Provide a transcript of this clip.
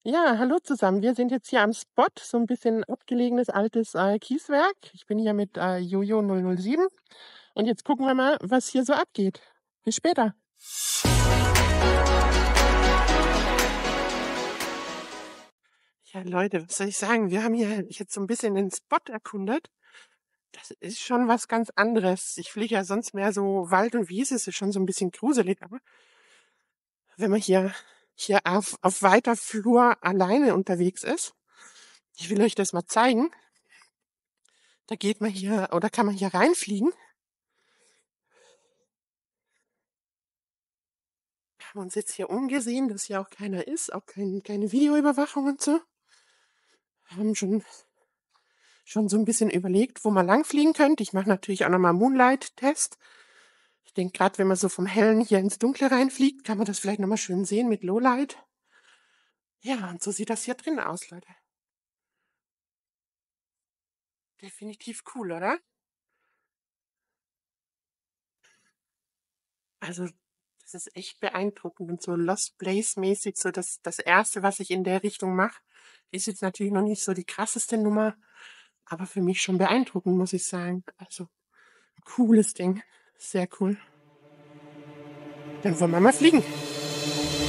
Ja, hallo zusammen. Wir sind jetzt hier am Spot, so ein bisschen abgelegenes altes, Kieswerk. Ich bin hier mit, Jojo 007 und jetzt gucken wir mal, was hier so abgeht. Bis später. Ja, Leute, was soll ich sagen? Wir haben hier jetzt so ein bisschen den Spot erkundet. Das ist schon was ganz anderes. Ich fliege ja sonst mehr so Wald und Wiese, es ist schon so ein bisschen gruselig, aber wenn man hier auf weiter Flur alleine unterwegs ist, ich will euch das mal zeigen, da geht man hier oder kann man hier reinfliegen. Haben uns jetzt hier umgesehen, dass hier auch keiner ist, auch keine Videoüberwachung und so. Haben schon so ein bisschen überlegt, wo man langfliegen könnte. Ich mache natürlich auch noch mal Moonlight-Test. Ich denke, gerade wenn man so vom Hellen hier ins Dunkle reinfliegt, kann man das vielleicht noch mal schön sehen mit Lowlight. Ja, und so sieht das hier drin aus, Leute. Definitiv cool, oder? Also, das ist echt beeindruckend und so Lost Place-mäßig, so das Erste, was ich in der Richtung mache. Ist jetzt natürlich noch nicht so die krasseste Nummer, aber für mich schon beeindruckend, muss ich sagen. Also, cooles Ding. Sehr cool. Dann wollen wir mal fliegen.